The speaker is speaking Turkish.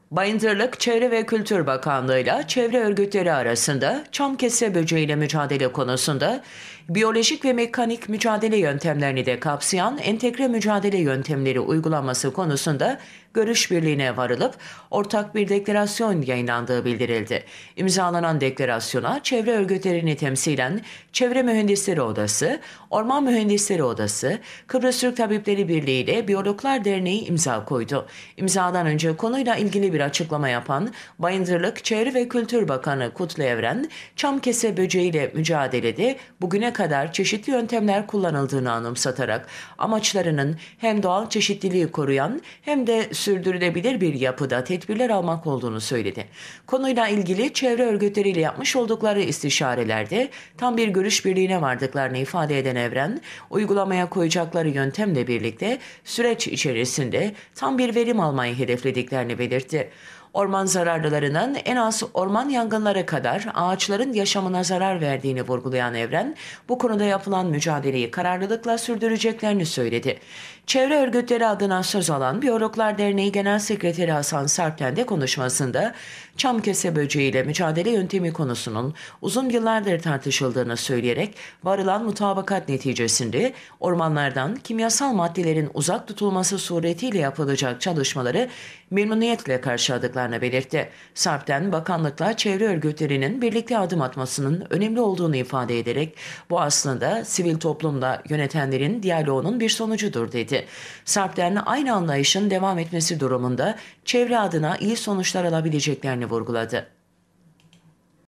Bayındırlık Çevre ve Kültür Bakanlığı ile çevre örgütleri arasında çamkese böceğiyle mücadele konusunda biyolojik ve mekanik mücadele yöntemlerini de kapsayan entegre mücadele yöntemleri uygulanması konusunda görüş birliğine varılıp ortak bir deklarasyon yayınlandığı bildirildi. İmzalanan deklarasyona çevre örgütlerini temsilen Çevre Mühendisleri Odası, Orman Mühendisleri Odası, Kıbrıs Türk Tabipleri Birliği ile Biyologlar Derneği imza koydu. İmzadan önce konuyla ilgili bir açıklama yapan Bayındırlık Çevre ve Kültür Bakanı Kutlu Evren, çamkese böceğiyle mücadelede bugüne kadar çeşitli yöntemler kullanıldığını anımsatarak amaçlarının hem doğal çeşitliliği koruyan hem de sürdürülebilir bir yapıda tedbirler almak olduğunu söyledi. Konuyla ilgili çevre örgütleriyle yapmış oldukları istişarelerde tam bir görüş birliğine vardıklarını ifade eden Evren, uygulamaya koyacakları yöntemle birlikte süreç içerisinde tam bir verim almayı hedeflediklerini belirtti. Orman zararlılarının en az orman yangınları kadar ağaçların yaşamına zarar verdiğini vurgulayan Evren, bu konuda yapılan mücadeleyi kararlılıkla sürdüreceklerini söyledi. Çevre örgütleri adına söz alan Biyologlar Derneği Genel Sekreteri Hasan Sarpten de konuşmasında çamkese böceğiyle mücadele yöntemi konusunun uzun yıllardır tartışıldığını söyleyerek varılan mutabakat neticesinde ormanlardan kimyasal maddelerin uzak tutulması suretiyle yapılacak çalışmaları memnuniyetle karşıladıklarını belirtti. Sarpten, bakanlıkla çevre örgütlerinin birlikte adım atmasının önemli olduğunu ifade ederek bu aslında sivil toplumla yönetenlerin diyaloğunun bir sonucudur dedi. Sarpten, aynı anlayışın devam etmesi durumunda çevre adına iyi sonuçlar alabileceklerini vurguladı.